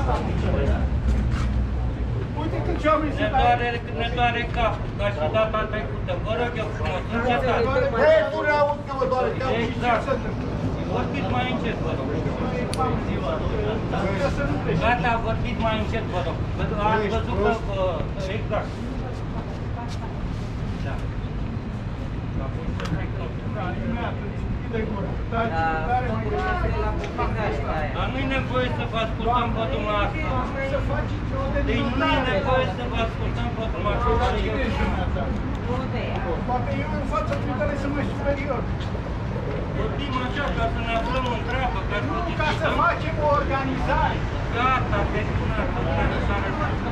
Uite cât ce oameni sunt aici. Ne doare capul, ca și data trecută. Vă rog eu frumos, încetați. Băi, nu ne aud că vă doare capul. Exact. Vorbiți mai încet, vă rog. Gata, vorbiți mai încet, vă rog. Ați văzut că... Exact. Da. Dar nu-i nevoie să vă ascultăm pe dumneavoastră. Deci nu e nevoie să vă ascultăm pe dumneavoastră. Poate eu în fața trimiterea să mai superior. Vorbim așa ca să ne aflăm în treabă, ca să facem o organizare. Gata, terminat organizarea.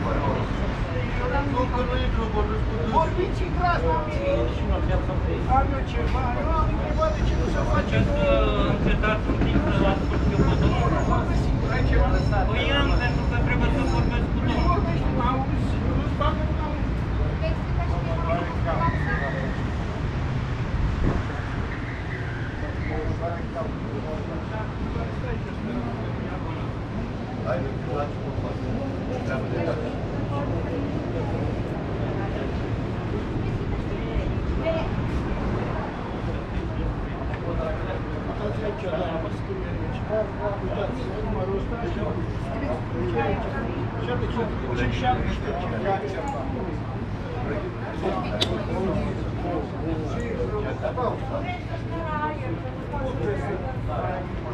Vorbiți și intrați la mine. Am eu ceva. Eu am întrebat de ce nu se face. Încetați un timp să ascult eu pe domnul. Păi am, pentru că trebuie să vorbesc cu domnul. Vorbești, m-am auzit. Nu-ți bagă în auzit. Hai, nu te lași cu față. Treabă de dată. Uitați aici, doamna, mă scrie aici. Uitați, numărul ăsta și scrieți aici. Ce șapte știu ce face.